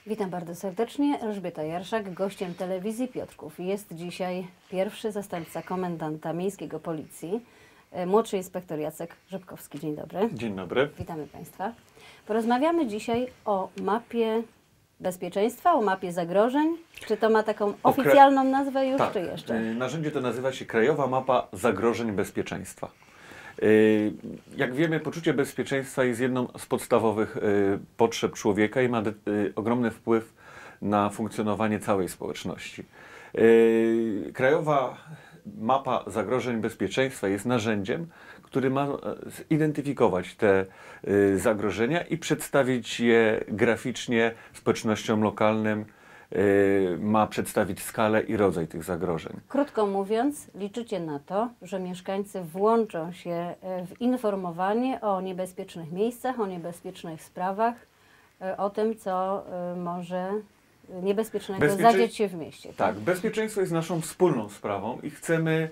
Witam bardzo serdecznie. Elżbieta Jarszak, gościem telewizji Piotrków. Jest dzisiaj pierwszy zastępca komendanta miejskiego Policji, młodszy inspektor Jacek Rzepkowski. Dzień dobry. Dzień dobry. Witamy Państwa. Porozmawiamy dzisiaj o mapie bezpieczeństwa, o mapie zagrożeń. Czy to ma taką oficjalną nazwę już, tak, czy jeszcze? Narzędzie to nazywa się Krajowa Mapa Zagrożeń Bezpieczeństwa. Jak wiemy, poczucie bezpieczeństwa jest jedną z podstawowych potrzeb człowieka i ma ogromny wpływ na funkcjonowanie całej społeczności. Krajowa Mapa Zagrożeń Bezpieczeństwa jest narzędziem, który ma zidentyfikować te zagrożenia i przedstawić je graficznie społecznościom lokalnym, ma przedstawić skalę i rodzaj tych zagrożeń. Krótko mówiąc, liczycie na to, że mieszkańcy włączą się w informowanie o niebezpiecznych miejscach, o niebezpiecznych sprawach, o tym, co może niebezpiecznego zadziać się w mieście. Tak, bezpieczeństwo jest naszą wspólną sprawą i chcemy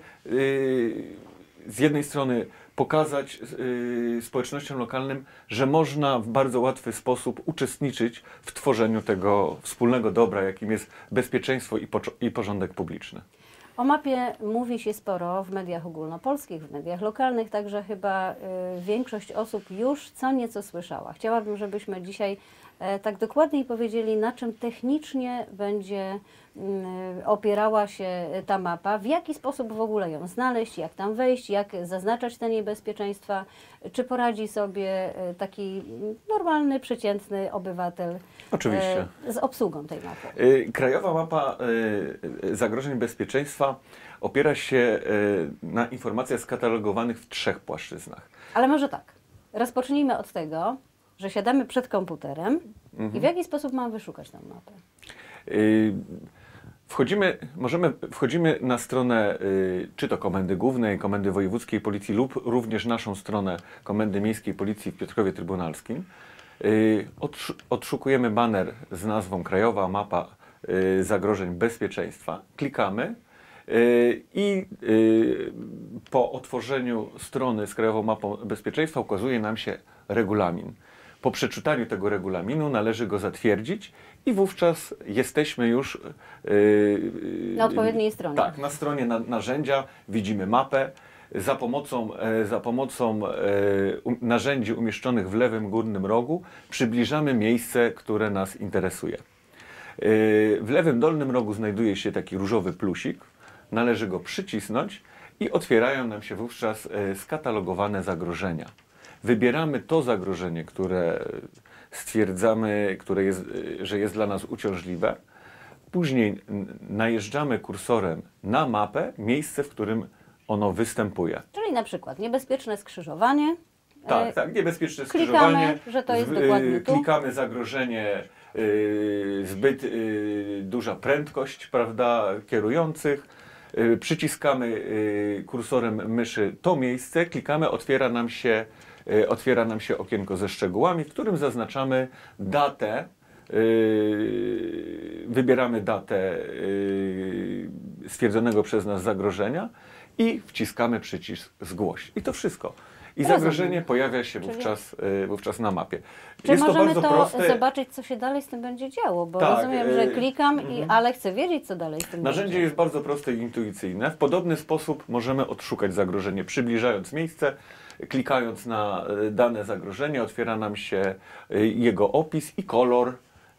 z jednej strony pokazać społecznościom lokalnym, że można w bardzo łatwy sposób uczestniczyć w tworzeniu tego wspólnego dobra, jakim jest bezpieczeństwo i porządek publiczny. O mapie mówi się sporo w mediach ogólnopolskich, w mediach lokalnych, także chyba większość osób już co nieco słyszała. Chciałabym, żebyśmy dzisiaj tak dokładniej powiedzieli, na czym technicznie będzie opierała się ta mapa, w jaki sposób w ogóle ją znaleźć, jak tam wejść, jak zaznaczać te niebezpieczeństwa, czy poradzi sobie taki normalny, przeciętny obywatel Oczywiście. Z obsługą tej mapy. Krajowa Mapa Zagrożeń Bezpieczeństwa opiera się na informacjach skatalogowanych w 3 płaszczyznach. Ale może tak, rozpocznijmy od tego, że siadamy przed komputerem i w jaki sposób mamy wyszukać tę mapę? Wchodzimy na stronę czy to Komendy Głównej, Komendy Wojewódzkiej Policji lub również naszą stronę Komendy Miejskiej Policji w Piotrkowie Trybunalskim. Odszukujemy baner z nazwą Krajowa Mapa Zagrożeń Bezpieczeństwa. Klikamy i po otworzeniu strony z Krajową Mapą Bezpieczeństwa ukazuje nam się regulamin. Po przeczytaniu tego regulaminu należy go zatwierdzić i wówczas jesteśmy już na odpowiedniej stronie. Tak, na stronie narzędzia widzimy mapę. Za pomocą narzędzi umieszczonych w lewym górnym rogu przybliżamy miejsce, które nas interesuje. W lewym dolnym rogu znajduje się taki różowy plusik. Należy go przycisnąć i otwierają nam się wówczas skatalogowane zagrożenia. Wybieramy to zagrożenie, które stwierdzamy, że jest dla nas uciążliwe. Później najeżdżamy kursorem na mapę, miejsce, w którym ono występuje. Czyli na przykład niebezpieczne skrzyżowanie. Tak, niebezpieczne skrzyżowanie. Klikamy, że to jest dokładnie tu. Klikamy zagrożenie, zbyt duża prędkość, prawda, kierujących. Przyciskamy kursorem myszy to miejsce, klikamy, otwiera nam się okienko ze szczegółami, w którym zaznaczamy datę, wybieramy datę stwierdzonego przez nas zagrożenia i wciskamy przycisk zgłoś. I to wszystko. I zagrożenie pojawia się wówczas na mapie. Czy jest możemy to bardzo proste. Zobaczyć, co się dalej z tym będzie działo? Bo Tak, rozumiem, że klikam, ale chcę wiedzieć, co dalej z tym Narzędzie będzie. jest bardzo proste i intuicyjne. W podobny sposób możemy odszukać zagrożenie, przybliżając miejsce, klikając na dane zagrożenie, otwiera nam się jego opis i kolor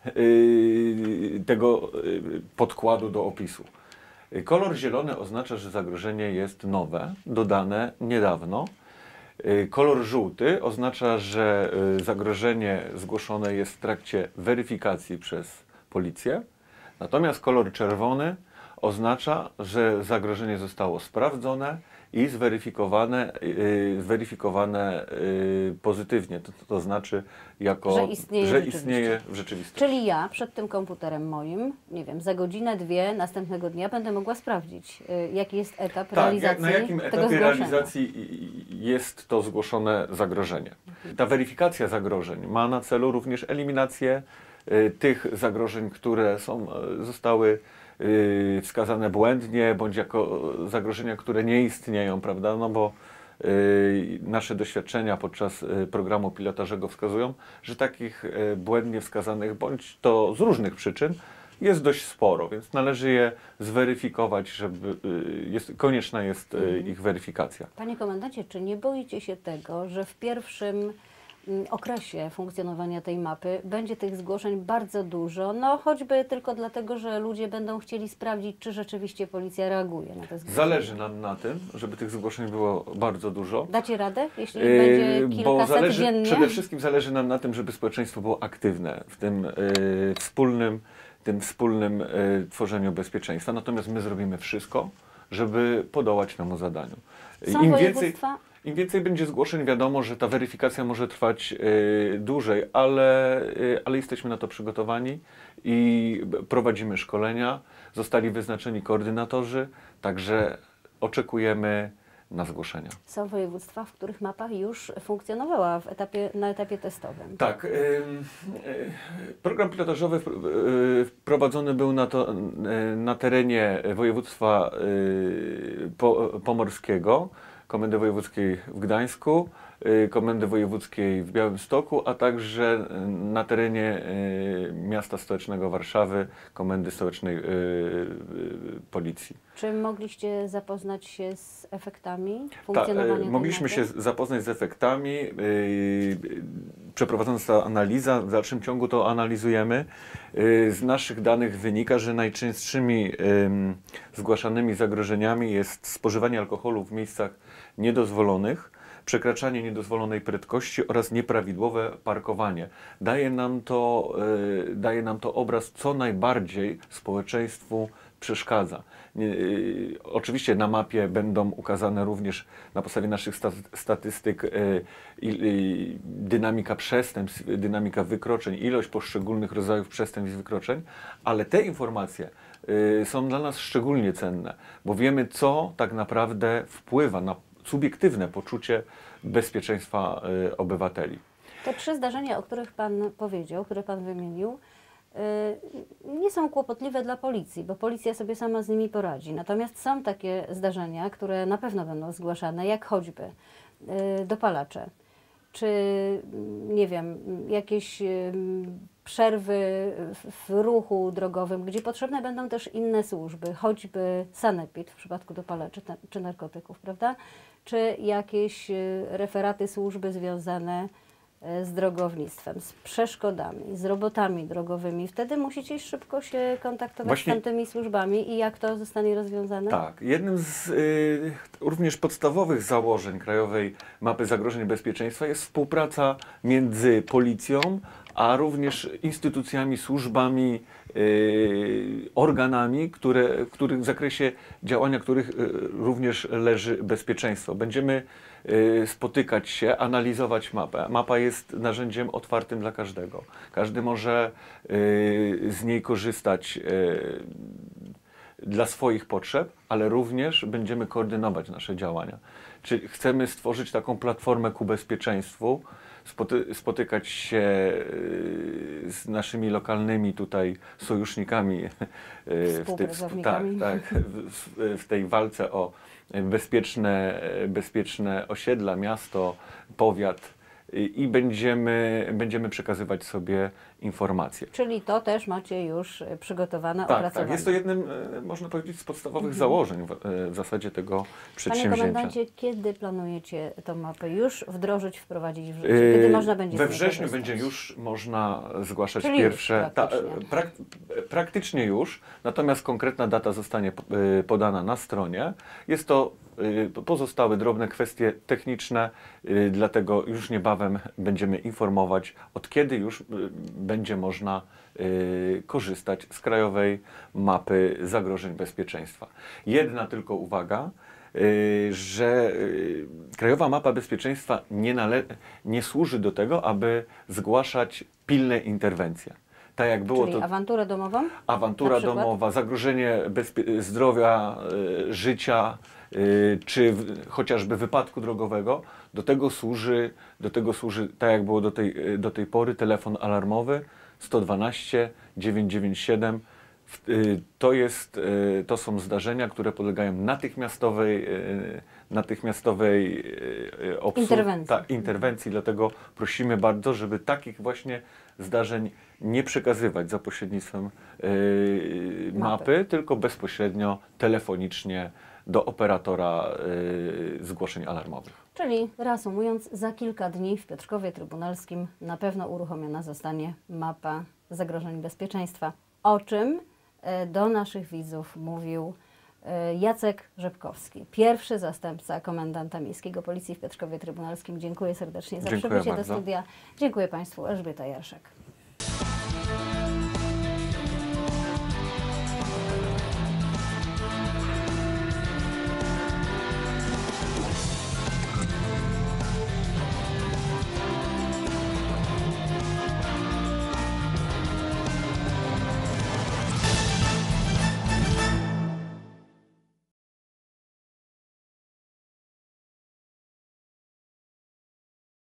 tego podkładu do opisu. Kolor zielony oznacza, że zagrożenie jest nowe, dodane niedawno. Kolor żółty oznacza, że zagrożenie zgłoszone jest w trakcie weryfikacji przez policję. Natomiast kolor czerwony oznacza, że zagrożenie zostało sprawdzone i zweryfikowane pozytywnie. To znaczy, że istnieje w rzeczywistości. Czyli ja przed tym komputerem moim, nie wiem, za godzinę, 2 następnego dnia będę mogła sprawdzić, jaki jest etap realizacji na jakim tego etapie zgłoszenia. realizacji jest to zgłoszone zagrożenie. Ta weryfikacja zagrożeń ma na celu również eliminację tych zagrożeń, które zostały wskazane błędnie, bądź jako zagrożenia, które nie istnieją, prawda? No bo Nasze doświadczenia podczas programu pilotażowego wskazują, że takich błędnie wskazanych, bądź to z różnych przyczyn, jest dość sporo, więc należy je zweryfikować, żeby konieczna jest ich weryfikacja. Panie komendancie, czy nie boicie się tego, że w pierwszym okresie funkcjonowania tej mapy będzie tych zgłoszeń bardzo dużo, no choćby tylko dlatego, że ludzie będą chcieli sprawdzić, czy rzeczywiście policja reaguje na te zgłoszenia? Zależy nam na tym, żeby tych zgłoszeń było bardzo dużo. Dacie radę, jeśli będzie kilkaset dziennie? Przede wszystkim zależy nam na tym, żeby społeczeństwo było aktywne w tym wspólnym tworzeniu bezpieczeństwa. Natomiast my zrobimy wszystko, żeby podołać temu zadaniu. Są województwa? Im więcej będzie zgłoszeń, wiadomo, że ta weryfikacja może trwać dłużej, ale jesteśmy na to przygotowani i prowadzimy szkolenia. Zostali wyznaczeni koordynatorzy, także oczekujemy na zgłoszenia. Są województwa, w których mapa już funkcjonowała na etapie testowym. Tak. Program pilotażowy wprowadzony był na terenie województwa pomorskiego, Komendy Wojewódzkiej w Gdańsku, Komendy Wojewódzkiej w Białymstoku, a także na terenie miasta stołecznego Warszawy, Komendy Stołecznej Policji. Czy mogliście zapoznać się z efektami funkcjonowania tej mogliśmy mapy? się zapoznać z efektami. Przeprowadzona została analiza, w dalszym ciągu to analizujemy. Z naszych danych wynika, że najczęstszymi zgłaszanymi zagrożeniami jest spożywanie alkoholu w miejscach niedozwolonych, przekraczanie niedozwolonej prędkości oraz nieprawidłowe parkowanie. Daje nam to obraz, co najbardziej społeczeństwu przeszkadza. Oczywiście na mapie będą ukazane również na podstawie naszych statystyk dynamika przestępstw, dynamika wykroczeń, ilość poszczególnych rodzajów przestępstw i wykroczeń, ale te informacje są dla nas szczególnie cenne, bo wiemy, co tak naprawdę wpływa na subiektywne poczucie bezpieczeństwa obywateli. Te 3 zdarzenia, o których Pan powiedział, które Pan wymienił, nie są kłopotliwe dla policji, bo policja sobie sama z nimi poradzi. Natomiast są takie zdarzenia, które na pewno będą zgłaszane, jak choćby dopalacze, czy nie wiem, jakieś przerwy w ruchu drogowym, gdzie potrzebne będą też inne służby, choćby sanepid w przypadku dopalaczy czy narkotyków, prawda? Czy jakieś referaty służby związane z drogownictwem, z przeszkodami, z robotami drogowymi. Wtedy musicie szybko się kontaktować z tamtymi służbami i jak to zostanie rozwiązane? Tak. Jednym z również podstawowych założeń Krajowej Mapy Zagrożeń Bezpieczeństwa jest współpraca między policją, a również instytucjami, służbami, organami, w zakresie działania których również leży bezpieczeństwo. Będziemy spotykać się, analizować mapę. Mapa jest narzędziem otwartym dla każdego. Każdy może z niej korzystać dla swoich potrzeb, ale również będziemy koordynować nasze działania. Czyli chcemy stworzyć taką platformę ku bezpieczeństwu, spotykać się z naszymi lokalnymi tutaj sojusznikami w tej walce o bezpieczne osiedla, miasto, powiat i będziemy przekazywać sobie informacje. Czyli to też macie już przygotowane, opracowane. Tak, jest to jednym, można powiedzieć, z podstawowych założeń w zasadzie tego przedsięwzięcia. Panie komendancie, kiedy planujecie tę mapę już wdrożyć, wprowadzić w życie? Kiedy można będzie we wrześniu będzie już można zgłaszać czyli pierwsze. Praktycznie. Praktycznie już, natomiast konkretna data zostanie podana na stronie. Jest to pozostały drobne kwestie techniczne, dlatego już niebawem będziemy informować, od kiedy już będzie można korzystać z Krajowej Mapy Zagrożeń Bezpieczeństwa. Jedna tylko uwaga, że Krajowa Mapa Bezpieczeństwa nie służy do tego, aby zgłaszać pilne interwencje. Tak jak było. Czyli awanturę domową? Awantura domowa, zagrożenie zdrowia, życia, czy chociażby wypadku drogowego. Do tego służy, tak jak było do tej pory, telefon alarmowy 112 997. To są zdarzenia, które podlegają natychmiastowej Interwencji. interwencji, dlatego prosimy bardzo, żeby takich właśnie zdarzeń nie przekazywać za pośrednictwem mapy, tylko bezpośrednio, telefonicznie do operatora zgłoszeń alarmowych. Czyli reasumując, za kilka dni w Piotrkowie Trybunalskim na pewno uruchomiona zostanie mapa zagrożeń bezpieczeństwa. O czym do naszych widzów mówił Jacek Rzepkowski, pierwszy zastępca komendanta miejskiego Policji w Piotrkowie Trybunalskim. Dziękuję serdecznie za Dziękuję przybycie do bardzo. studia. Dziękuję Państwu. Elżbieta Jarszak.